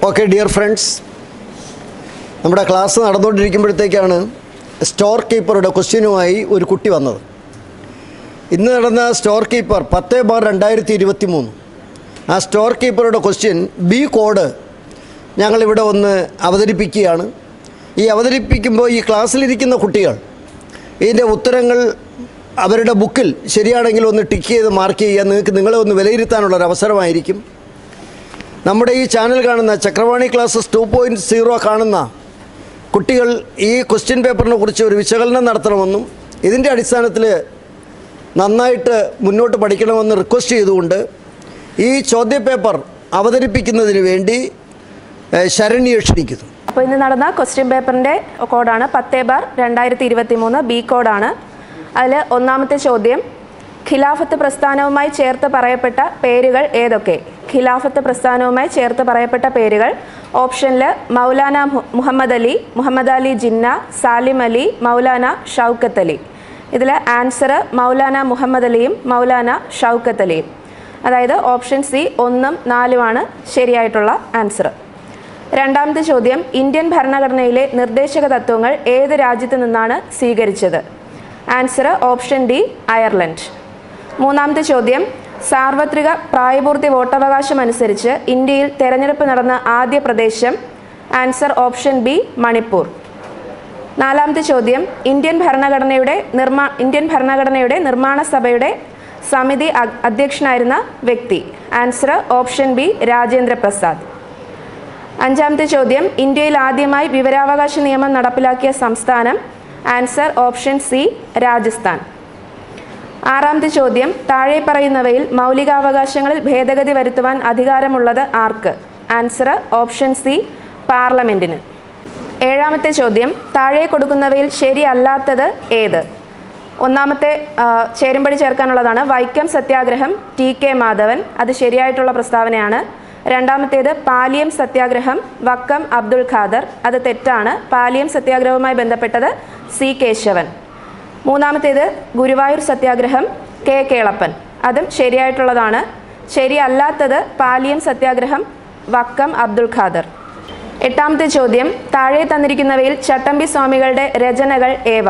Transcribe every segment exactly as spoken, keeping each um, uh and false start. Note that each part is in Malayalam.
Okay, dear friends, നമ്മുടെ ക്ലാസ് നടന്നുകൊണ്ടിരിക്കുമ്പോഴത്തേക്കാണ് സ്റ്റോർ കീപ്പറുടെ ക്വസ്റ്റ്യനുമായി ഒരു കുട്ടി വന്നത്. ഇന്ന് നടന്ന സ്റ്റോർ കീപ്പർ പത്ത് ബാർ രണ്ടായിരത്തി ഇരുപത്തി മൂന്ന് ആ സ്റ്റോർ കീപ്പറുടെ ക്വസ്റ്റ്യൻ ബി കോഡ് ഞങ്ങളിവിടെ ഒന്ന് അവതരിപ്പിക്കുകയാണ്. ഈ അവതരിപ്പിക്കുമ്പോൾ ഈ ക്ലാസ്സിലിരിക്കുന്ന കുട്ടികൾ ഇതിൻ്റെ ഉത്തരങ്ങൾ അവരുടെ ബുക്കിൽ ശരിയാണെങ്കിൽ ഒന്ന് ടിക്ക് ചെയ്ത് മാർക്ക് ചെയ്യുക. നിങ്ങൾക്ക് നിങ്ങളെ ഒന്ന് വിലയിരുത്താനുള്ളൊരു അവസരമായിരിക്കും. നമ്മുടെ ഈ ചാനൽ കാണുന്ന Chakravani classes two point zero കാണുന്ന കുട്ടികൾ ഈ ക്വസ്റ്റ്യൻ പേപ്പറിനെ കുറിച്ച് ഒരു വിശകലനം നടത്തണമെന്നും ഇതിൻ്റെ അടിസ്ഥാനത്തിൽ നന്നായിട്ട് മുന്നോട്ട് പഠിക്കണമെന്ന് റിക്വസ്റ്റ് ചെയ്തുകൊണ്ട് ഈ ചോദ്യപേപ്പർ അവതരിപ്പിക്കുന്നതിന് വേണ്ടി ശരണ്യെ ക്ഷണിക്കുന്നു. അപ്പോൾ ഇന്ന് നടന്ന ക്വസ്റ്റ്യൻ പേപ്പറിൻ്റെ കോഡാണ് പത്ത് ബാർ രണ്ടായിരത്തി ഇരുപത്തി മൂന്ന് ബി കോഡാണ്. അതിൽ ഒന്നാമത്തെ ചോദ്യം, ഖിലാഫത്ത് പ്രസ്ഥാനവുമായി ചേർത്ത് പറയപ്പെട്ട പേരുകൾ ഏതൊക്കെ? ഖിലാഫത്ത് പ്രസ്ഥാനവുമായി ചേർത്ത് പറയപ്പെട്ട പേരുകൾ ഓപ്ഷനിൽ മൗലാന മുഹമ്മദ് അലി, മുഹമ്മദ് അലി ജിന്ന, സാലിം അലി, മൗലാന ഷൗക്കത്ത് അലി. ഇതിൽ ആൻസർ മൗലാന മുഹമ്മദ് അലിയും മൗലാന ഷൗക്കത്ത് അലിയും. അതായത് ഓപ്ഷൻ സി ഒന്നും നാലുമാണ് ശരിയായിട്ടുള്ള ആൻസർ. രണ്ടാമത്തെ ചോദ്യം, ഇന്ത്യൻ ഭരണഘടനയിലെ നിർദ്ദേശക തത്വങ്ങൾ ഏത് രാജ്യത്തു നിന്നാണ് സ്വീകരിച്ചത്? Answer option D Ireland. മൂന്നാമത്തെ ചോദ്യം, സാർവത്രിക പ്രായപൂർത്തി വോട്ടവകാശം അനുസരിച്ച് ഇന്ത്യയിൽ തെരഞ്ഞെടുപ്പ് നടന്ന ആദ്യ പ്രദേശം? Answer option B Manipur. നാലാമത്തെ ചോദ്യം, ഇന്ത്യൻ ഭരണഘടനയുടെ നിർമ്മാ ഇന്ത്യൻ ഭരണഘടനയുടെ നിർമ്മാണ സഭയുടെ സമിതി അധ്യക്ഷനായിരുന്ന വ്യക്തി? Answer option B Rajendra Prasad. അഞ്ചാമത്തെ ചോദ്യം, ഇന്ത്യയിൽ ആദ്യമായി വിവരാവകാശ നിയമം നടപ്പിലാക്കിയ സംസ്ഥാനം? Answer option C Rajasthan. ആറാമത്തെ ചോദ്യം, താഴെ പറയുന്നവയിൽ മൗലികാവകാശങ്ങളിൽ ഭേദഗതി വരുത്തുവാൻ അധികാരമുള്ളത് ആർക്ക്? ആൻസർ ഓപ്ഷൻ സി പാർലമെൻറ്റിന്. ഏഴാമത്തെ ചോദ്യം, താഴെ കൊടുക്കുന്നവയിൽ ശരിയല്ലാത്തത് ഏത്? ഒന്നാമത്തെ ചേരുംപടി ചേർക്കാനുള്ളതാണ് വൈക്കം സത്യാഗ്രഹം, ടി കെ മാധവൻ. അത് ശരിയായിട്ടുള്ള പ്രസ്താവനയാണ്. രണ്ടാമത്തേത് പാലിയം സത്യാഗ്രഹം, വക്കം അബ്ദുൽ ഖാദർ. അത് തെറ്റാണ്. പാലിയം സത്യാഗ്രഹവുമായി ബന്ധപ്പെട്ടത് സി കേശവൻ. മൂന്നാമത്തേത് ഗുരുവായൂർ സത്യാഗ്രഹം, കെ കേളപ്പൻ. അതും ശരിയായിട്ടുള്ളതാണ്. ശരിയല്ലാത്തത് പാലിയം സത്യാഗ്രഹം, വക്കം അബ്ദുൽ ഖാദർ. എട്ടാമത്തെ ചോദ്യം, താഴെ തന്നിരിക്കുന്നവയിൽ ചട്ടമ്പി സ്വാമികളുടെ രചനകൾ ഏവ?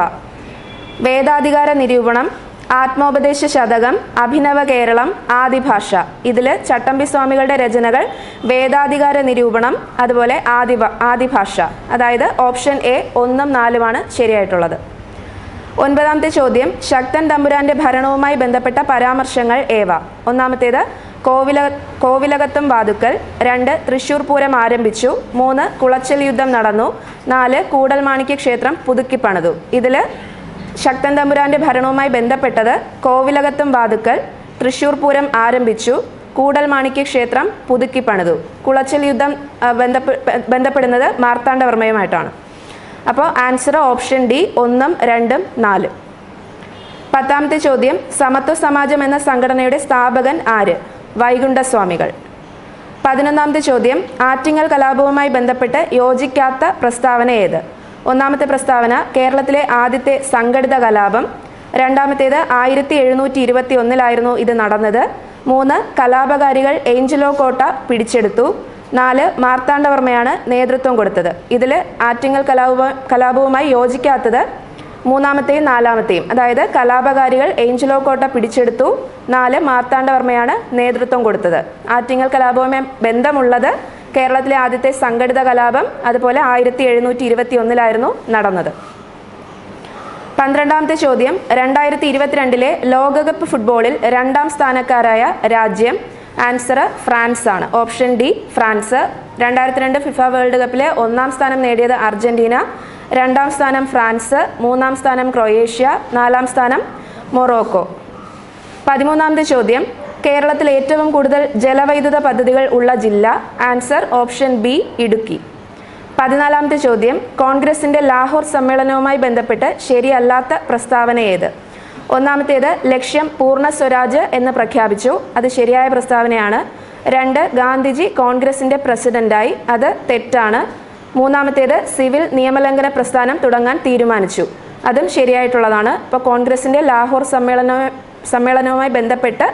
വേദാധികാര നിരൂപണം, ആത്മോപദേശ ശതകം, അഭിനവ കേരളം, ആദിഭാഷ. ഇതിൽ ചട്ടമ്പി സ്വാമികളുടെ രചനകൾ വേദാധികാര നിരൂപണം, അതുപോലെ ആദി ആദിഭാഷ. അതായത് ഓപ്ഷൻ എ ഒന്നും നാലുമാണ് ശരിയായിട്ടുള്ളത്. ഒൻപതാമത്തെ ചോദ്യം, ശക്തൻ തമ്പുരാന്റെ ഭരണവുമായി ബന്ധപ്പെട്ട പരാമർശങ്ങൾ ഏവ? ഒന്നാമത്തേത് കോവില കോവിലകത്തും വാതുക്കൽ. രണ്ട് തൃശ്ശൂർ പൂരം ആരംഭിച്ചു. മൂന്ന് കുളച്ചൽ യുദ്ധം നടന്നു. നാല് കൂടൽമാണിക്യ ക്ഷേത്രം പുതുക്കിപ്പണിതു. ഇതിൽ ശക്തൻ തമ്പുരാന്റെ ഭരണവുമായി ബന്ധപ്പെട്ടത് കോവിലകത്തും വാതുക്കൽ, തൃശ്ശൂർ പൂരം ആരംഭിച്ചു, കൂടൽമാണിക്യ ക്ഷേത്രം പുതുക്കിപ്പണിതു. കുളച്ചൽ യുദ്ധം ബന്ധപ്പെടുന്നത് മാർത്താണ്ഡവർമ്മയുമായിട്ടാണ്. അപ്പോൾ ആൻസർ ഓപ്ഷൻ ഡി ഒന്നും രണ്ടും നാലും. പത്താമത്തെ ചോദ്യം, സമത്വ സമാജം എന്ന സംഘടനയുടെ സ്ഥാപകൻ ആര്? വൈകുണ്ഠസ്വാമികൾ. പതിനൊന്നാമത്തെ ചോദ്യം, ആറ്റിങ്ങൽ കലാപവുമായി ബന്ധപ്പെട്ട് യോജിക്കാത്ത പ്രസ്താവന ഏത്? ഒന്നാമത്തെ പ്രസ്താവന കേരളത്തിലെ ആദ്യത്തെ സംഘടിത കലാപം. രണ്ടാമത്തേത് ആയിരത്തി എഴുന്നൂറ്റി ഇരുപത്തി ഒന്നിലായിരുന്നു ഇത് നടന്നത്. മൂന്ന് കലാപകാരികൾ ഏഞ്ചലോ കോട്ട പിടിച്ചെടുത്തു. നാല് മാർത്താണ്ഡവർമ്മയാണ് നേതൃത്വം കൊടുത്തത്. ഇതിൽ ആറ്റിങ്ങൽ കലാപ കലാപവുമായി യോജിക്കാത്തത് മൂന്നാമത്തെയും നാലാമത്തെയും. അതായത് കലാപകാരികൾ ഏഞ്ചലോ കോട്ട പിടിച്ചെടുത്തു, നാല് മാർത്താണ്ഡവർമ്മയാണ് നേതൃത്വം കൊടുത്തത്. ആറ്റിങ്ങൽ കലാപവുമായി ബന്ധമുള്ളത് കേരളത്തിലെ ആദ്യത്തെ സംഘടിത കലാപം, അതുപോലെ ആയിരത്തി എഴുന്നൂറ്റി ഇരുപത്തി ഒന്നിലായിരുന്നു നടന്നത്. പന്ത്രണ്ടാമത്തെ ചോദ്യം, രണ്ടായിരത്തി ഇരുപത്തിരണ്ടിലെ ലോകകപ്പ് ഫുട്ബോളിൽ രണ്ടാം സ്ഥാനക്കാരായ രാജ്യം? ആൻസർ ഫ്രാൻസ് ആണ്. Option D France. രണ്ടായിരത്തി രണ്ട് ഫിഫ വേൾഡ് കപ്പിലെ ഒന്നാം സ്ഥാനം നേടിയത് അർജന്റീന, രണ്ടാം സ്ഥാനം ഫ്രാൻസ്, മൂന്നാം സ്ഥാനം ക്രൊയേഷ്യ, നാലാം സ്ഥാനം മൊറോക്കോ. പതിമൂന്നാമത്തെ ചോദ്യം, കേരളത്തിൽ ഏറ്റവും കൂടുതൽ ജലവൈദ്യുത പദ്ധതികൾ ഉള്ള ജില്ല? Answer option B Idukki. പതിനാലാമത്തെ ചോദ്യം, കോൺഗ്രസിൻ്റെ ലാഹോർ സമ്മേളനവുമായി ബന്ധപ്പെട്ട് ശരിയല്ലാത്ത പ്രസ്താവന ഏത്? ഒന്നാമത്തേത് ലക്ഷ്യം പൂർണ്ണ സ്വരാജ് എന്ന് പ്രഖ്യാപിച്ചു. അത് ശരിയായ പ്രസ്താവനയാണ്. രണ്ട് ഗാന്ധിജി കോൺഗ്രസിൻ്റെ പ്രസിഡന്റായി. അത് തെറ്റാണ്. മൂന്നാമത്തേത് സിവിൽ നിയമലംഘന പ്രസ്ഥാനം തുടങ്ങാൻ തീരുമാനിച്ചു. അതും ശരിയായിട്ടുള്ളതാണ്. ഇപ്പോൾ കോൺഗ്രസിൻ്റെ ലാഹോർ സമ്മേളന സമ്മേളനവുമായി ബന്ധപ്പെട്ട്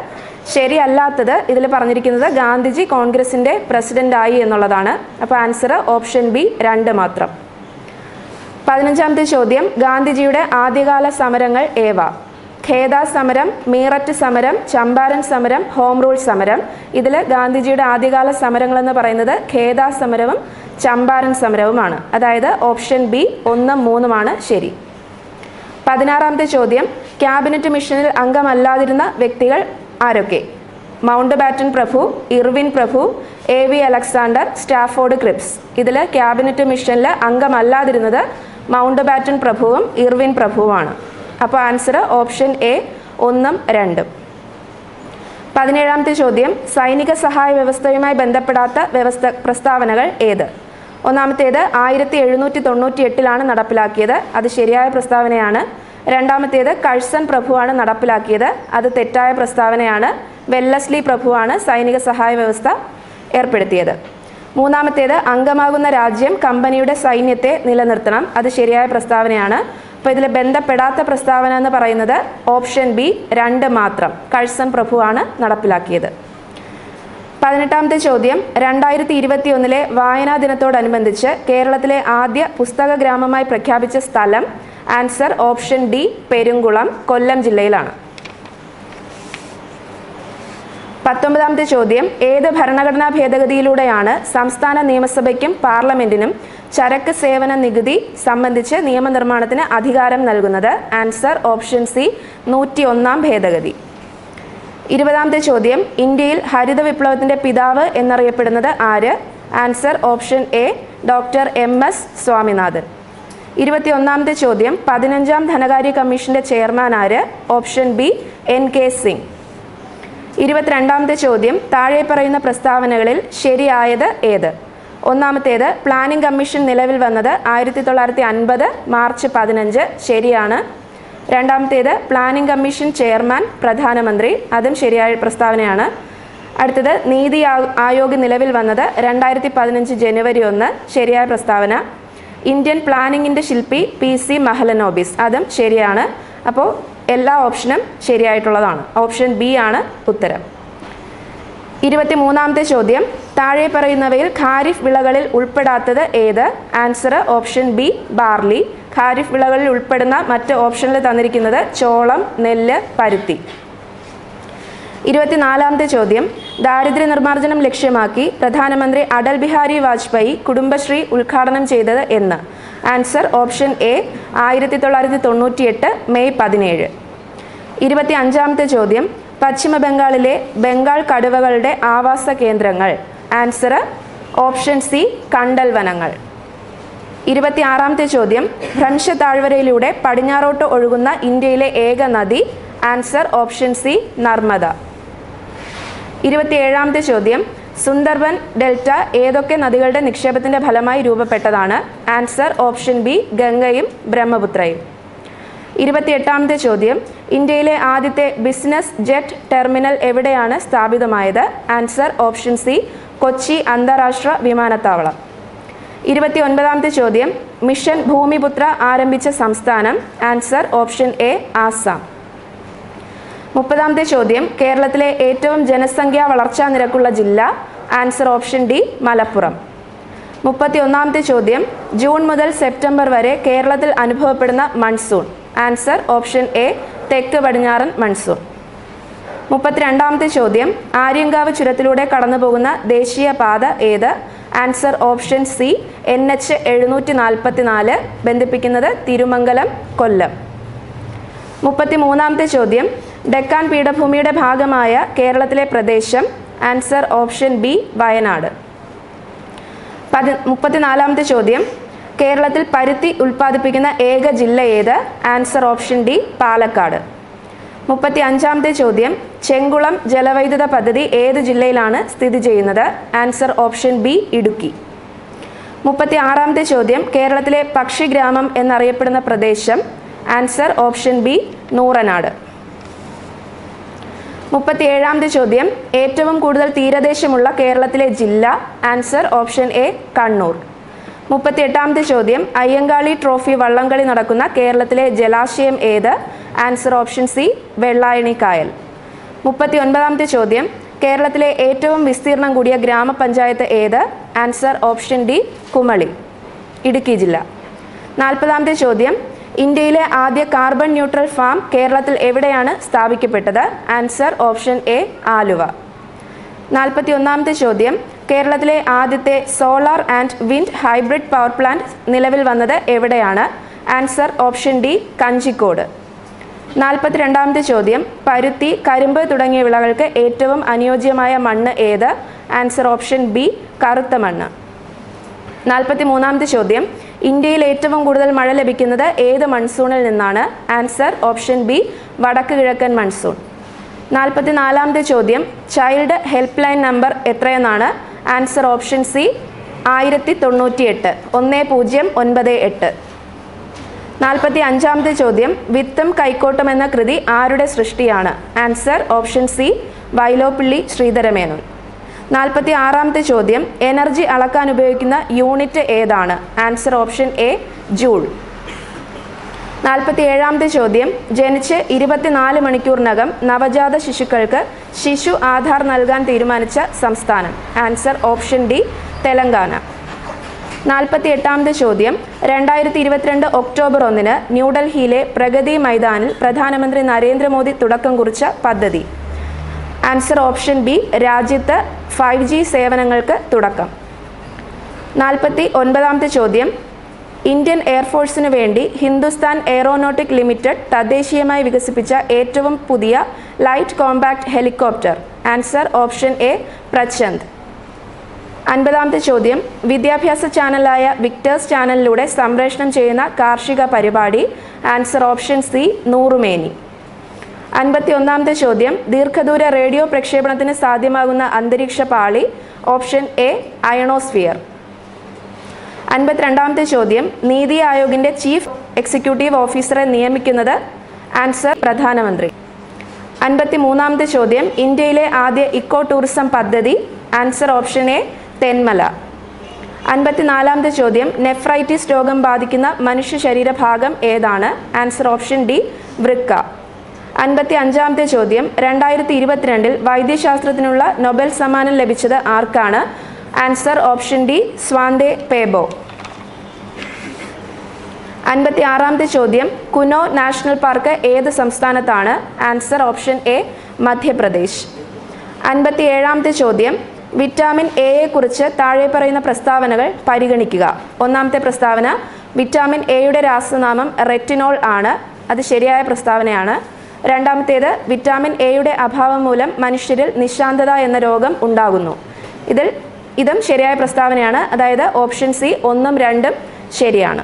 ശരിയല്ലാത്തത് ഇതിൽ പറഞ്ഞിരിക്കുന്നത് ഗാന്ധിജി കോൺഗ്രസിൻ്റെ പ്രസിഡൻ്റായി എന്നുള്ളതാണ്. അപ്പോൾ ആൻസർ ഓപ്ഷൻ ബി രണ്ട് മാത്രം. പതിനഞ്ചാമത്തെ ചോദ്യം, ഗാന്ധിജിയുടെ ആദ്യകാല സമരങ്ങൾ ഏവ? ഖേദ സമരം, മീററ്റ് സമരം, ചമ്പാരൻ സമരം, ഹോം റൂൾ സമരം. ഇതിൽ ഗാന്ധിജിയുടെ ആദ്യകാല സമരങ്ങളെന്ന് പറയുന്നത് ഖേദ സമരവും ചമ്പാരൻ സമരവുമാണ്. അതായത് ഓപ്ഷൻ ബി ഒന്നും മൂന്നുമാണ് ശരി. പതിനാറാമത്തെ ചോദ്യം, ക്യാബിനറ്റ് മിഷനിൽ അംഗമല്ലാതിരുന്ന വ്യക്തികൾ ആരൊക്കെ? മൗണ്ട് ബാറ്റൻ പ്രഭു, ഇർവിൻ പ്രഭു, A V Alexander, Stafford Cripps. ഇതിൽ ക്യാബിനറ്റ് മിഷനിൽ അംഗമല്ലാതിരുന്നത് മൗണ്ട് ബാറ്റൻ പ്രഭുവും ഇർവിൻ പ്രഭുവുമാണ്. അപ്പോൾ ആൻസർ ഓപ്ഷൻ എ ഒന്നും രണ്ടും. പതിനേഴാമത്തെ ചോദ്യം, സൈനിക സഹായ വ്യവസ്ഥയുമായി ബന്ധപ്പെടാത്ത വ്യവസ്ഥ പ്രസ്താവനകൾ ഏത്? ഒന്നാമത്തേത് ആയിരത്തി എഴുന്നൂറ്റി തൊണ്ണൂറ്റി എട്ടിലാണ് നടപ്പിലാക്കിയത്, അത് ശരിയായ പ്രസ്താവനയാണ്. രണ്ടാമത്തേത് കഴ്സൺ പ്രഭുവാണ് നടപ്പിലാക്കിയത്, അത് തെറ്റായ പ്രസ്താവനയാണ്. വെല്ലസ്ലി പ്രഭുവാണ് സൈനിക സഹായ വ്യവസ്ഥ ഏർപ്പെടുത്തിയത്. മൂന്നാമത്തേത് അംഗമാകുന്ന രാജ്യം കമ്പനിയുടെ സൈന്യത്തെ നിലനിർത്തണം, അത് ശരിയായ പ്രസ്താവനയാണ്. അപ്പോൾ ഇതിൽ ബന്ധപ്പെടാത്ത പ്രസ്താവന എന്ന് പറയുന്നത് ഓപ്ഷൻ ബി രണ്ട് മാത്രം, കഴ്സൺ പ്രഭുവാണ് നടപ്പിലാക്കിയത്. പതിനെട്ടാമത്തെ ചോദ്യം, രണ്ടായിരത്തി ഇരുപത്തി ഒന്നിലെ വായനാ ദിനത്തോടനുബന്ധിച്ച് കേരളത്തിലെ ആദ്യ പുസ്തക ഗ്രാമമായി പ്രഖ്യാപിച്ച സ്ഥലം? Answer option D Perumkulam, Kollam ജില്ലയിലാണ്. പത്തൊമ്പതാമത്തെ ചോദ്യം, ഏത് ഭരണഘടനാ ഭേദഗതിയിലൂടെയാണ് സംസ്ഥാന നിയമസഭയ്ക്കും പാർലമെന്റിനും ചരക്ക് സേവന നികുതി സംബന്ധിച്ച് നിയമനിർമ്മാണത്തിന് അധികാരം നൽകുന്നത്? ആൻസർ ഓപ്ഷൻ സി നൂറ്റി ഒന്നാം ഭേദഗതി. ഇരുപതാമത്തെ ചോദ്യം, ഇന്ത്യയിൽ ഹരിത വിപ്ലവത്തിന്റെ പിതാവ് എന്നറിയപ്പെടുന്നത് ആര്? Answer option A doctor M S Swaminathan. ഇരുപത്തി ഒന്നാമത്തെ ചോദ്യം, പതിനഞ്ചാം ധനകാര്യ കമ്മീഷന്റെ ചെയർമാൻ ആര്? Option B N K Singh. ഇരുപത്തിരണ്ടാമത്തെ ചോദ്യം, താഴെ പറയുന്ന പ്രസ്താവനകളിൽ ശരിയായത് ഏത്? ഒന്നാമത്തേത്, പ്ലാനിംഗ് കമ്മീഷൻ നിലവിൽ വന്നത് ആയിരത്തി തൊള്ളായിരത്തി അൻപത് മാർച്ച് പതിനഞ്ച്, ശരിയാണ്. രണ്ടാമത്തേത്, പ്ലാനിംഗ് കമ്മീഷൻ ചെയർമാൻ പ്രധാനമന്ത്രി, അതും ശരിയായ പ്രസ്താവനയാണ്. അടുത്തത്, നീതി ആയോഗ് നിലവിൽ വന്നത് രണ്ടായിരത്തി പതിനഞ്ച് ജനുവരി ഒന്ന്, ശരിയായ പ്രസ്താവന. ഇന്ത്യൻ പ്ലാനിങ്ങിൻ്റെ ശില്പി പി സി മഹലനോബിസ്, അതും ശരിയാണ്. അപ്പോൾ എല്ലാ ഓപ്ഷനും ശരിയായിട്ടുള്ളതാണ്. ഓപ്ഷൻ ബി ആണ് ഉത്തരം. ഇരുപത്തി മൂന്നാമത്തെ ചോദ്യം, താഴെ പറയുന്നവയിൽ ഖാരിഫ് വിളകളിൽ ഉൾപ്പെടാത്തത് ഏത്? Answer option B barley. Kharif വിളകളിൽ ഉൾപ്പെടുന്ന മറ്റ് ഓപ്ഷനിൽ തന്നിരിക്കുന്നത് ചോളം, നെല്ല്, പരുത്തി. ഇരുപത്തിനാലാമത്തെ ചോദ്യം, ദാരിദ്ര്യ നിർമ്മാർജ്ജനം ലക്ഷ്യമാക്കി പ്രധാനമന്ത്രി അടൽ ബിഹാരി വാജ്പേയി കുടുംബശ്രീ ഉദ്ഘാടനം ചെയ്തത് എന്ന്? ആൻസർ ഓപ്ഷൻ എ ആയിരത്തി തൊള്ളായിരത്തി തൊണ്ണൂറ്റി എട്ട് മെയ് പതിനേഴ്. ഇരുപത്തി അഞ്ചാമത്തെ ചോദ്യം, പശ്ചിമ ബംഗാളിലെ ബംഗാൾ കടുവകളുടെ ആവാസ കേന്ദ്രങ്ങൾ? ആൻസർ ഓപ്ഷൻ സി കണ്ടൽ വനങ്ങൾ. ഇരുപത്തി ആറാമത്തെ ചോദ്യം, ഭ്രംശ താഴ്വരയിലൂടെ പടിഞ്ഞാറോട്ട് ഒഴുകുന്ന ഇന്ത്യയിലെ ഏക നദി? Answer option C Narmada. ഇരുപത്തിയേഴാമത്തെ ചോദ്യം, സുന്ദർബൻ ഡെൽറ്റ ഏതൊക്കെ നദികളുടെ നിക്ഷേപത്തിന്റെ ഫലമായി രൂപപ്പെട്ടതാണ്? ആൻസർ ഓപ്ഷൻ ബി ഗംഗയും ബ്രഹ്മപുത്രയും. ഇരുപത്തിയെട്ടാമത്തെ ചോദ്യം, ഇന്ത്യയിലെ ആദ്യത്തെ ബിസിനസ് ജെറ്റ് ടെർമിനൽ എവിടെയാണ് സ്ഥാപിതമായത്? ആൻസർ ഓപ്ഷൻ സി കൊച്ചി അന്താരാഷ്ട്ര വിമാനത്താവളം. ഇരുപത്തി ഒൻപതാമത്തെ ചോദ്യം, മിഷൻ ഭൂമിപുത്ര ആരംഭിച്ച സംസ്ഥാനം? Answer option A Assam. മുപ്പതാമത്തെ ചോദ്യം, കേരളത്തിലെ ഏറ്റവും ജനസംഖ്യാ വളർച്ചാ നിരക്കുള്ള ജില്ല? Answer option D Malappuram. മുപ്പത്തി ഒന്നാമത്തെ ചോദ്യം, ജൂൺ മുതൽ സെപ്റ്റംബർ വരെ കേരളത്തിൽ അനുഭവപ്പെടുന്ന മൺസൂൺ? ആൻസർ ഓപ്ഷൻ എ തെക്ക് പടിഞ്ഞാറൻ മൺസൂൺ. മുപ്പത്തിരണ്ടാമത്തെ ചോദ്യം, ആര്യങ്കാവ് ചുരത്തിലൂടെ കടന്നുപോകുന്ന ദേശീയ പാത ഏത്? Answer option C N H എഴുന്നൂറ്റി നാൽപ്പത്തി നാല്, ബന്ധിപ്പിക്കുന്നത് തിരുമംഗലം, കൊല്ലം. മുപ്പത്തി മൂന്നാമത്തെ ചോദ്യം, ഡെക്കാൻ പീഠഭൂമിയുടെ ഭാഗമായ കേരളത്തിലെ പ്രദേശം? Answer option B Wayanad. പതി മുപ്പത്തിനാലാമത്തെ ചോദ്യം, കേരളത്തിൽ പരുത്തി ഉൽപ്പാദിപ്പിക്കുന്ന ഏക ജില്ല ഏത്? Answer option D Palakkad. മുപ്പത്തി അഞ്ചാമത്തെ ചോദ്യം, ചെങ്കുളം ജലവൈദ്യുത പദ്ധതി ഏത് ജില്ലയിലാണ് സ്ഥിതി ചെയ്യുന്നത്? Answer option B Idukki. മുപ്പത്തി ആറാമത്തെ ചോദ്യം, കേരളത്തിലെ പക്ഷിഗ്രാമം എന്നറിയപ്പെടുന്ന പ്രദേശം? Answer option B Nooranad. മുപ്പത്തി ഏഴാമത്തെ ചോദ്യം, ഏറ്റവും കൂടുതൽ തീരദേശമുള്ള കേരളത്തിലെ ജില്ല? Answer option A Kannur. മുപ്പത്തി എട്ടാമത്തെ ചോദ്യം, അയ്യങ്കാളി ട്രോഫി വള്ളംകളി നടക്കുന്ന കേരളത്തിലെ ജലാശയം ഏത്? ആൻസർ ഓപ്ഷൻ സി വെള്ളായണി കായൽ. മുപ്പത്തി ഒൻപതാമത്തെ ചോദ്യം, കേരളത്തിലെ ഏറ്റവും വിസ്തീർണം കൂടിയ ഗ്രാമപഞ്ചായത്ത് ഏത്? Answer option D Kumily, Idukki ജില്ല. നാൽപ്പതാമത്തെ ചോദ്യം, ഇന്ത്യയിലെ ആദ്യ കാർബൺ ന്യൂട്രൽ ഫാം കേരളത്തിൽ എവിടെയാണ് സ്ഥാപിക്കപ്പെട്ടത്? Answer option A Aluva. നാൽപ്പത്തി ഒന്നാമത്തെ ചോദ്യം, കേരളത്തിലെ ആദ്യത്തെ solar and wind hybrid power plant നിലവിൽ വന്നത് എവിടെയാണ്? Answer option D Kanjikode. നാൽപ്പത്തി രണ്ടാമത്തെ ചോദ്യം, പരുത്തി, കരിമ്പ് തുടങ്ങിയ വിളകൾക്ക് ഏറ്റവും അനുയോജ്യമായ മണ്ണ് ഏത്? ആൻസർ ഓപ്ഷൻ ബി കറുത്ത മണ്ണ്. നാൽപ്പത്തി മൂന്നാമത്തെ ചോദ്യം, ഇന്ത്യയിൽ ഏറ്റവും കൂടുതൽ മഴ ലഭിക്കുന്നത് ഏത് മൺസൂണിൽ നിന്നാണ്? ആൻസർ ഓപ്ഷൻ ബി വടക്ക് കിഴക്കൻ മൺസൂൺ. നാൽപ്പത്തി നാലാമത്തെ ചോദ്യം, ചൈൽഡ് ഹെൽപ്പ് ലൈൻ നമ്പർ എത്രയെന്നാണ്? ആൻസർ ഓപ്ഷൻ സി ആയിരത്തി തൊണ്ണൂറ്റി എട്ട്, ഒന്ന് പൂജ്യം ഒൻപത് എട്ട്. നാൽപ്പത്തി അഞ്ചാമത്തെ ചോദ്യം, വിത്തും കൈക്കോട്ടും എന്ന കൃതി ആരുടെ സൃഷ്ടിയാണ്? Answer option C Vyloppilli Sreedhara Menon. നാൽപ്പത്തി ആറാമത്തെ ചോദ്യം, എനർജി അളക്കാൻ ഉപയോഗിക്കുന്ന യൂണിറ്റ് ഏതാണ്? Answer option A joule. നാൽപ്പത്തി ഏഴാമത്തെ ചോദ്യം, ജനിച്ച് ഇരുപത്തിനാല് മണിക്കൂറിനകം നവജാത ശിശുക്കൾക്ക് ശിശു ആധാർ നൽകാൻ തീരുമാനിച്ച സംസ്ഥാനം? Answer option D Telangana. നാൽപ്പത്തി എട്ടാമത്തെ ചോദ്യം, രണ്ടായിരത്തി ഇരുപത്തിരണ്ട് ഒക്ടോബർ ഒന്നിന് ന്യൂഡൽഹിയിലെ പ്രഗതി മൈതാനിൽ പ്രധാനമന്ത്രി നരേന്ദ്രമോദി തുടക്കം കുറിച്ച പദ്ധതി? ആൻസർ ഓപ്ഷൻ ബി രാജ്യത്ത് ഫൈവ് ജി സേവനങ്ങൾക്ക് തുടക്കം. നാൽപ്പത്തി ഒൻപതാമത്തെ ചോദ്യം, ഇന്ത്യൻ എയർഫോഴ്സിനു വേണ്ടി ഹിന്ദുസ്ഥാൻ എയറോനോട്ടിക് ലിമിറ്റഡ് തദ്ദേശീയമായി വികസിപ്പിച്ച ഏറ്റവും പുതിയ light compact helicopter? Answer option A Prachand. അൻപതാമത്തെ ചോദ്യം, വിദ്യാഭ്യാസ ചാനലായ വിക്ടേഴ്സ് ചാനലിലൂടെ സംപ്രേഷണം ചെയ്യുന്ന കാർഷിക പരിപാടി? ആൻസർ ഓപ്ഷൻ സി നൂറുമേനി. അൻപത്തി ഒന്നാമത്തെ ചോദ്യം, ദീർഘദൂര റേഡിയോ പ്രക്ഷേപണത്തിന് സാധ്യമാകുന്ന അന്തരീക്ഷ പാളി? Option A ionosphere. അൻപത്തിരണ്ടാമത്തെ ചോദ്യം, നീതി ആയോഗിൻ്റെ ചീഫ് എക്സിക്യൂട്ടീവ് ഓഫീസറെ നിയമിക്കുന്നത്? ആൻസർ പ്രധാനമന്ത്രി. അൻപത്തി മൂന്നാമത്തെ ചോദ്യം, ഇന്ത്യയിലെ ആദ്യ ഇക്കോ ടൂറിസം പദ്ധതി? Answer option A Thenmala. അൻപത്തിനാലാമത്തെ ചോദ്യം, നെഫ്രൈറ്റിസ് രോഗം ബാധിക്കുന്ന മനുഷ്യ ശരീരഭാഗം ഏതാണ്? ആൻസർ ഓപ്ഷൻ ഡി വൃക്ക. അൻപത്തി അഞ്ചാമത്തെ ചോദ്യം, രണ്ടായിരത്തി ഇരുപത്തിരണ്ടിൽ വൈദ്യശാസ്ത്രത്തിനുള്ള നൊബേൽ സമ്മാനം ലഭിച്ചത് ആർക്കാണ്? Answer option D Svante Paabo. അൻപത്തി ആറാമത്തെ ചോദ്യം, കുനോ നാഷണൽ പാർക്ക് ഏത് സംസ്ഥാനത്താണ്? Answer option A Madhya Pradesh. അൻപത്തി ഏഴാമത്തെ ചോദ്യം, വിറ്റാമിൻ എയെ കുറിച്ച് താഴെ പറയുന്ന പ്രസ്താവനകൾ പരിഗണിക്കുക. ഒന്നാമത്തെ പ്രസ്താവന, വിറ്റാമിൻ എയുടെ രാസനാമം റെറ്റിനോൾ ആണ്. അത് ശരിയായ പ്രസ്താവനയാണ്. രണ്ടാമത്തേത്, വിറ്റാമിൻ എയുടെ അഭാവം മൂലം മനുഷ്യരിൽ നിശാന്തത എന്ന രോഗം ഉണ്ടാകുന്നു. ഇതിൽ ഇതും ശരിയായ പ്രസ്താവനയാണ്. അതായത് ഓപ്ഷൻ സി ഒന്നും രണ്ടും ശരിയാണ്.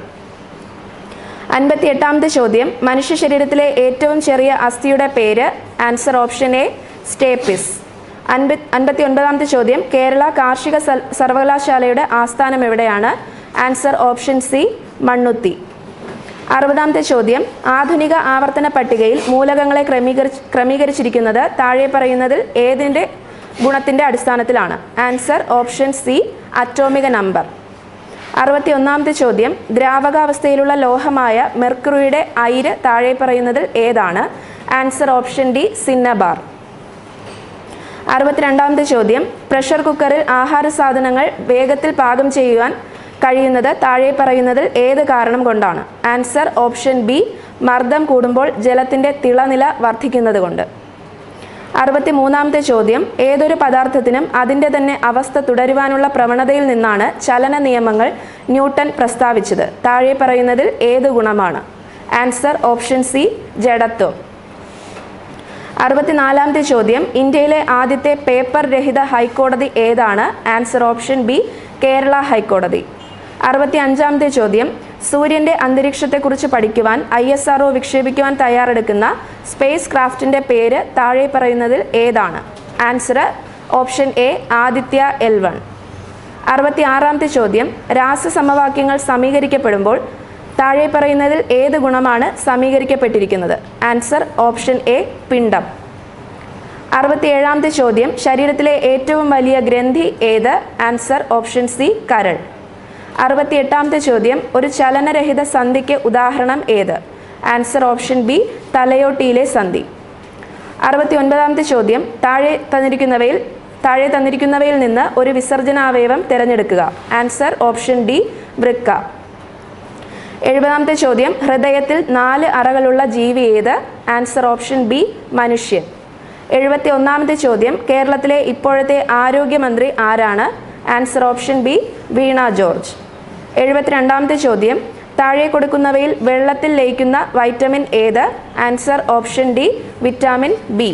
അൻപത്തി എട്ടാമത്തെ ചോദ്യം, മനുഷ്യ ശരീരത്തിലെ ഏറ്റവും ചെറിയ അസ്ഥിയുടെ പേര്? Answer option A stapes. അൻപ അൻപത്തി ഒൻപതാമത്തെ ചോദ്യം, കേരള കാർഷിക സർവകലാശാലയുടെ ആസ്ഥാനം എവിടെയാണ്? Answer option C Mannuthy. അറുപതാമത്തെ ചോദ്യം, ആധുനിക ആവർത്തന പട്ടികയിൽ മൂലകങ്ങളെ ക്രമീകരിച്ച് ക്രമീകരിച്ചിരിക്കുന്നത് താഴെ പറയുന്നതിൽ ഏതിൻ്റെ ഗുണത്തിൻ്റെ അടിസ്ഥാനത്തിലാണ്? Answer option C atomic number. അറുപത്തി ഒന്നാമത്തെ ചോദ്യം, ദ്രാവകാവസ്ഥയിലുള്ള ലോഹമായ മെർക്കുറിയുടെ അയിര് താഴെ പറയുന്നതിൽ ഏതാണ്? Answer option D cinnabar. അറുപത്തിരണ്ടാമത്തെ ചോദ്യം, പ്രഷർ കുക്കറിൽ ആഹാര സാധനങ്ങൾ വേഗത്തിൽ പാകം ചെയ്യുവാൻ കഴിയുന്നത് താഴെ പറയുന്നതിൽ ഏത് കാരണം കൊണ്ടാണ്? ആൻസർ ഓപ്ഷൻ ബി മർദ്ദം കൂടുമ്പോൾ ജലത്തിൻ്റെ തിളനില വർദ്ധിക്കുന്നത് കൊണ്ട്. അറുപത്തി മൂന്നാമത്തെ ചോദ്യം, ഏതൊരു പദാർത്ഥത്തിനും അതിൻ്റെ തന്നെ അവസ്ഥ തുടരുവാനുള്ള പ്രവണതയിൽ നിന്നാണ് ചലന നിയമങ്ങൾ ന്യൂട്ടൺ പ്രസ്താവിച്ചത്? താഴെ പറയുന്നതിൽ ഏത് ഗുണമാണ്? ആൻസർ ഓപ്ഷൻ സി ജഡത്വം. അറുപത്തിനാലാമത്തെ ചോദ്യം, ഇന്ത്യയിലെ ആദ്യത്തെ പേപ്പർ രഹിത ഹൈക്കോടതി ഏതാണ്? ആൻസർ ഓപ്ഷൻ ബി കേരള ഹൈക്കോടതി. അറുപത്തി അഞ്ചാമത്തെ ചോദ്യം, സൂര്യൻ്റെ അന്തരീക്ഷത്തെക്കുറിച്ച് പഠിക്കുവാൻ ഐ എസ് ആർ ഒ വിക്ഷേപിക്കുവാൻ തയ്യാറെടുക്കുന്ന സ്പേസ് ക്രാഫ്റ്റിൻ്റെ പേര് താഴെ പറയുന്നതിൽ ഏതാണ്? Answer option A Aditya L one. അറുപത്തി ആറാമത്തെ ചോദ്യം, രാസസമവാക്യങ്ങൾ സമീകരിക്കപ്പെടുമ്പോൾ താഴെ പറയുന്നതിൽ ഏത് ഗുണമാണ് സമീകരിക്കപ്പെട്ടിരിക്കുന്നത്? ആൻസർ ഓപ്ഷൻ എ പിണ്ഡം. അറുപത്തി ഏഴാമത്തെ ചോദ്യം, ശരീരത്തിലെ ഏറ്റവും വലിയ ഗ്രന്ഥി ഏത്? ആൻസർ ഓപ്ഷൻ സി കരൾ. അറുപത്തി എട്ടാമത്തെ ചോദ്യം, ഒരു ചലനരഹിത സന്ധിക്ക് ഉദാഹരണം ഏത്? ആൻസർ ഓപ്ഷൻ ബി തലയോട്ടിയിലെ സന്ധി. അറുപത്തി ഒൻപതാമത്തെ ചോദ്യം താഴെ തന്നിരിക്കുന്നവയിൽ താഴെ തന്നിരിക്കുന്നവയിൽ നിന്ന് ഒരു വിസർജനാവയവം തിരഞ്ഞെടുക്കുക. ആൻസർ ഓപ്ഷൻ ഡി വൃക്ക. എഴുപതാമത്തെ ചോദ്യം ഹൃദയത്തിൽ നാല് അറകളുള്ള ജീവി ഏത്? ആൻസർ ഓപ്ഷൻ ബി മനുഷ്യൻ. എഴുപത്തി ഒന്നാമത്തെ ചോദ്യം കേരളത്തിലെ ഇപ്പോഴത്തെ ആരോഗ്യമന്ത്രി ആരാണ്? Answer option B Veena George. എഴുപത്തിരണ്ടാമത്തെ ചോദ്യം താഴെ കൊടുക്കുന്നവയിൽ വെള്ളത്തിൽ ലയിക്കുന്ന വൈറ്റമിൻ ഏത്? Answer option D vitamin B.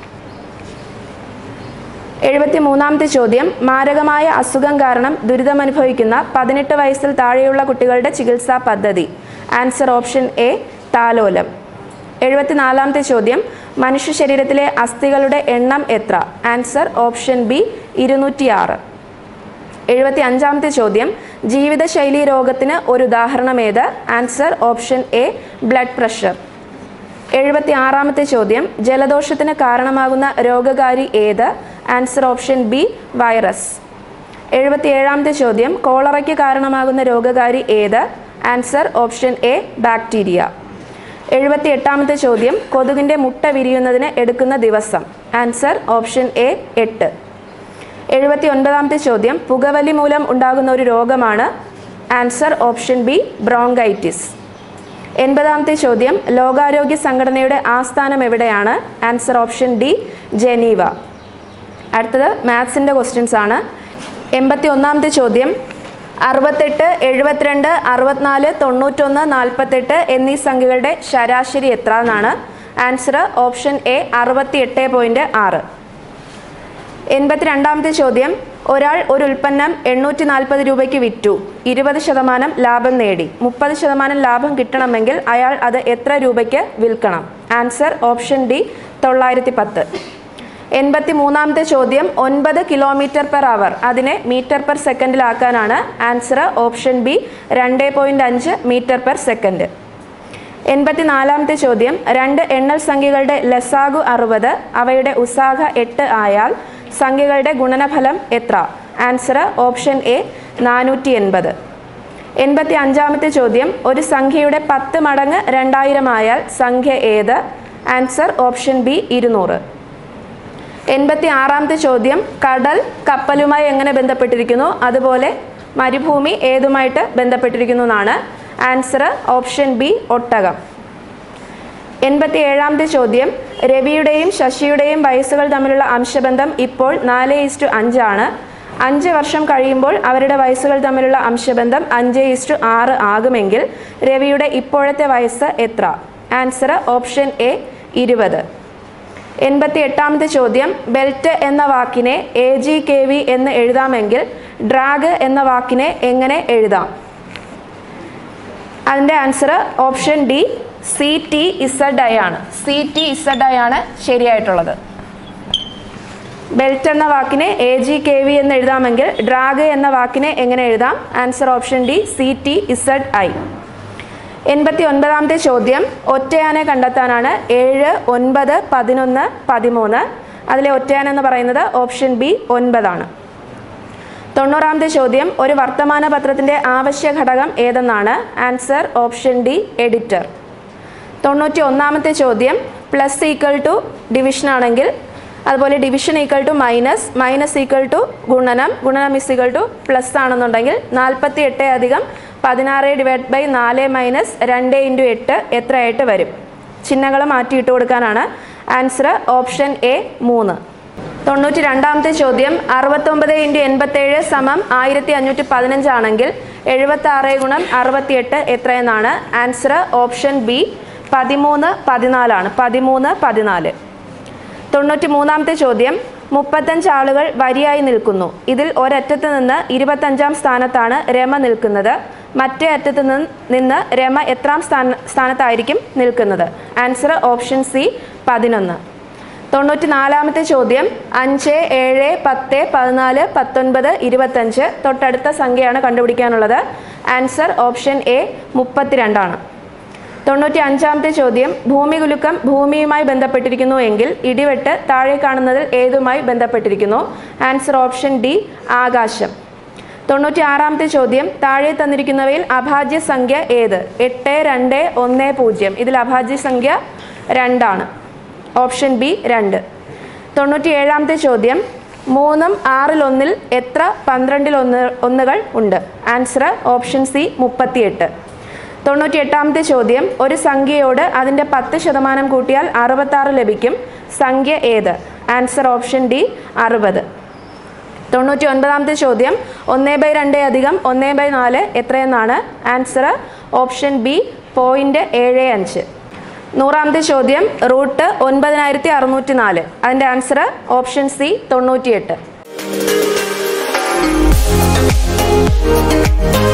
എഴുപത്തി മൂന്നാമത്തെ ചോദ്യം മാരകമായ അസുഖം കാരണം ദുരിതമനുഭവിക്കുന്ന പതിനെട്ട് വയസ്സിൽ താഴെയുള്ള കുട്ടികളുടെ ചികിത്സാ പദ്ധതി. ആൻസർ ഓപ്ഷൻ എ താലോലം. എഴുപത്തിനാലാമത്തെ ചോദ്യം മനുഷ്യ ശരീരത്തിലെ അസ്ഥികളുടെ എണ്ണം എത്ര? ആൻസർ ഓപ്ഷൻ ബി ഇരുന്നൂറ്റിയാറ്. എഴുപത്തി അഞ്ചാമത്തെ ചോദ്യം ജീവിതശൈലി രോഗത്തിന് ഒരു ഉദാഹരണം ഏത്? Answer option A blood pressure. എഴുപത്തി ആറാമത്തെ ചോദ്യം ജലദോഷത്തിന് കാരണമാകുന്ന രോഗകാരി ഏത്? Answer option B virus. എഴുപത്തി ഏഴാമത്തെ ചോദ്യം കോളറയ്ക്ക് കാരണമാകുന്ന രോഗകാരി ഏത്? Answer option A bacteria. എഴുപത്തി എട്ടാമത്തെ ചോദ്യം കൊതുകിൻ്റെ മുട്ട വിരിയുന്നതിന് എടുക്കുന്ന ദിവസം. ആൻസർ ഓപ്ഷൻ എ എട്ട്. എഴുപത്തി ഒൻപതാമത്തെ ചോദ്യം പുകവലി മൂലം ഉണ്ടാകുന്ന ഒരു രോഗമാണ്. Answer option B bronchitis. എൺപതാമത്തെ ചോദ്യം ലോകാരോഗ്യ സംഘടനയുടെ ആസ്ഥാനം എവിടെയാണ്? Answer option D Geneva. അടുത്തത് മാത്സിൻ്റെ ക്വസ്റ്റ്യൻസ് ആണ്. എൺപത്തി ഒന്നാമത്തെ ചോദ്യം അറുപത്തെട്ട് എഴുപത്തിരണ്ട് അറുപത്തിനാല് തൊണ്ണൂറ്റൊന്ന് നാൽപ്പത്തെട്ട് എന്നീ സംഖ്യകളുടെ ശരാശരി എത്ര എന്നാണ്? ആൻസർ ഓപ്ഷൻ എ അറുപത്തി എട്ട് പോയിൻറ്റ് ആറ്. എൺപത്തിരണ്ടാമത്തെ ചോദ്യം ഒരാൾ ഒരു ഉൽപ്പന്നം എണ്ണൂറ്റി നാൽപ്പത് രൂപയ്ക്ക് വിറ്റു, ഇരുപത് ശതമാനം ലാഭം നേടി. മുപ്പത് ശതമാനം ലാഭം കിട്ടണമെങ്കിൽ അയാൾ അത് എത്ര രൂപയ്ക്ക് വിൽക്കണം? ആൻസർ ഓപ്ഷൻ ഡി തൊള്ളായിരത്തി പത്ത്. എൺപത്തി മൂന്നാമത്തെ ചോദ്യം ഒൻപത് കിലോമീറ്റർ പെർ അവർ അതിനെ മീറ്റർ പെർ സെക്കൻഡിലാക്കാനാണ്. ആൻസർ ഓപ്ഷൻ ബി രണ്ട് പോയിൻറ്റ് അഞ്ച് മീറ്റർ പെർ സെക്കൻഡ്. എൺപത്തി നാലാമത്തെ ചോദ്യം രണ്ട് എണ്ണൽ സംഖ്യകളുടെ ലസാഗു അറുപത് അവയുടെ ഉസാഗ എട്ട് ആയാൽ സംഖ്യകളുടെ ഗുണനഫലം എത്ര? ആൻസർ ഓപ്ഷൻ എ നാനൂറ്റി എൺപത്. എൺപത്തി അഞ്ചാമത്തെ ചോദ്യം ഒരു സംഖ്യയുടെ പത്ത് മടങ്ങ് രണ്ടായിരം ആയാൽ സംഖ്യ ഏത്? ആൻസർ ഓപ്ഷൻ ബി ഇരുന്നൂറ്. എൺപത്തി ആറാമത്തെ ചോദ്യം കടൽ കപ്പലുമായി എങ്ങനെ ബന്ധപ്പെട്ടിരിക്കുന്നു അതുപോലെ മരുഭൂമി ഏതുമായിട്ട് ബന്ധപ്പെട്ടിരിക്കുന്നു എന്നാണ്. ആൻസർ ഓപ്ഷൻ ബി ഒട്ടകം. എൺപത്തി ഏഴാമത്തെ ചോദ്യം രവിയുടെയും ശശിയുടെയും വയസ്സുകൾ തമ്മിലുള്ള അംശബന്ധം ഇപ്പോൾ നാല് ഈസ്റ്റു അഞ്ചാണ്. അഞ്ച് വർഷം കഴിയുമ്പോൾ അവരുടെ വയസ്സുകൾ തമ്മിലുള്ള അംശബന്ധം അഞ്ച് ഈസ്റ്റു ആറ് ആകുമെങ്കിൽ രവിയുടെ ഇപ്പോഴത്തെ വയസ്സ് എത്ര? ആൻസർ ഓപ്ഷൻ എ ഇരുപത്. എൺപത്തി എട്ടാമത്തെ ചോദ്യം ബെൽറ്റ് എന്ന വാക്കിനെ എ ജി കെ വി എന്ന് എഴുതാമെങ്കിൽ ഡ്രാഗ് എന്ന വാക്കിനെ എങ്ങനെ എഴുതാം? അതിൻ്റെ answer option D C T Z I ആണ്. സി ടി ഇസഡ് ഐ ആണ് ശരിയായിട്ടുള്ളത്. ബെൽറ്റ് എന്ന വാക്കിനെ എ ജി കെ വി എന്ന് എഴുതാമെങ്കിൽ ഡ്രാഗ് എന്ന വാക്കിനെ എങ്ങനെ എഴുതാം? Answer option D C T Z I. എൺപത്തി ഒൻപതാമത്തെ ചോദ്യം ഒറ്റയാനെ കണ്ടെത്താനാണ്. ഏഴ് ഒൻപത് പതിനൊന്ന് പതിമൂന്ന് അതിലെ ഒറ്റയാൻ എന്ന് പറയുന്നത് ഓപ്ഷൻ ബി ഒൻപതാണ്. തൊണ്ണൂറാമത്തെ ചോദ്യം ഒരു വർത്തമാന പത്രത്തിൻ്റെ ആവശ്യ ഘടകം ഏതെന്നാണ്? Answer option D editor. തൊണ്ണൂറ്റി ഒന്നാമത്തെ ചോദ്യം പ്ലസ് ഈക്വൽ ടു ഡിവിഷൻ ആണെങ്കിൽ അതുപോലെ division equal to minus minus equal to ഗുണനം ഗുണനം ഇസ് ഈക്വൽ ടു പ്ലസ് ആണെന്നുണ്ടെങ്കിൽ നാൽപ്പത്തി എട്ട് അധികം പതിനാറ് ഡിവൈഡ് ബൈ നാല് മൈനസ് രണ്ട് ഇൻറ്റു എട്ട് എത്രയായിട്ട് വരും? ചിഹ്നങ്ങൾ മാറ്റിയിട്ട് കൊടുക്കാനാണ്. ആൻസർ ഓപ്ഷൻ എ മൂന്ന്. തൊണ്ണൂറ്റി രണ്ടാമത്തെ ചോദ്യം അറുപത്തൊമ്പത് ഇൻറ്റു എൺപത്തേഴ് സമം ആയിരത്തി അഞ്ഞൂറ്റി പതിനഞ്ചാണെങ്കിൽ എഴുപത്തി ആറ് ഗുണം അറുപത്തിയെട്ട് എത്രയെന്നാണ്? ആൻസർ ഓപ്ഷൻ ബി പതിമൂന്ന് പതിനാലാണ്. പതിമൂന്ന് പതിനാല്. തൊണ്ണൂറ്റി മൂന്നാമത്തെ ചോദ്യം മുപ്പത്തഞ്ച് ആളുകൾ വരിയായി നിൽക്കുന്നു. ഇതിൽ ഒരറ്റത്ത് നിന്ന് ഇരുപത്തഞ്ചാം സ്ഥാനത്താണ് രമ നിൽക്കുന്നത്. മറ്റേ അറ്റത്ത് നിന്ന് രമ എത്രാം സ്ഥാന സ്ഥാനത്തായിരിക്കും നിൽക്കുന്നത്? ആൻസർ ഓപ്ഷൻ സി പതിനൊന്ന്. തൊണ്ണൂറ്റി നാലാമത്തെ ചോദ്യം അഞ്ച് ഏഴ് പത്ത് പതിനാല് പത്തൊൻപത് ഇരുപത്തഞ്ച് തൊട്ടടുത്ത സംഖ്യയാണ് കണ്ടുപിടിക്കാനുള്ളത്. ആൻസർ ഓപ്ഷൻ എ മുപ്പത്തിരണ്ടാണ്. തൊണ്ണൂറ്റി അഞ്ചാമത്തെ ചോദ്യം ഭൂമികുലുക്കം ഭൂമിയുമായി ബന്ധപ്പെട്ടിരിക്കുന്നു എങ്കിൽ ഇടിവെട്ട് താഴെ കാണുന്നതിൽ ഏതുമായി ബന്ധപ്പെട്ടിരിക്കുന്നു? ആൻസർ ഓപ്ഷൻ ഡി ആകാശം. തൊണ്ണൂറ്റി ആറാമത്തെ ചോദ്യം താഴെ തന്നിരിക്കുന്നവയിൽ അഭാജ്യ സംഖ്യ ഏത്? എട്ട് രണ്ട് ഒന്ന് പൂജ്യം ഇതിൽ അഭാജ്യ സംഖ്യ രണ്ടാണ്. ഓപ്ഷൻ ബി രണ്ട്. തൊണ്ണൂറ്റി ഏഴാമത്തെ ചോദ്യം, മൂന്നും ആറിലൊന്നിൽ എത്ര പന്ത്രണ്ടിൽ ഒന്ന് ഒന്നുകൾ ഉണ്ട്? ആൻസർ ഓപ്ഷൻ സി മുപ്പത്തിയെട്ട്. തൊണ്ണൂറ്റി എട്ടാമത്തെ ചോദ്യം, ഒരു സംഖ്യയോട് അതിൻ്റെ പത്ത് ശതമാനം കൂട്ടിയാൽ അറുപത്താറ് ലഭിക്കും. സംഖ്യ ഏത്? ആൻസർ ഓപ്ഷൻ ഡി അറുപത്. തൊണ്ണൂറ്റി ഒൻപതാമത്തെ ചോദ്യം, ഒന്ന് ബൈ രണ്ട് അധികം ഒന്ന് ബൈ നാല് എത്രയെന്നാണ്? ആൻസർ ഓപ്ഷൻ ബി പോയിൻറ്റ് ഏഴ് അഞ്ച്. നൂറാമത്തെ ചോദ്യം, റൂട്ട് ഒൻപതിനായിരത്തി അറുന്നൂറ്റി നാല്, അതിൻ്റെ ആൻസർ ഓപ്ഷൻ സി തൊണ്ണൂറ്റിയെട്ട്.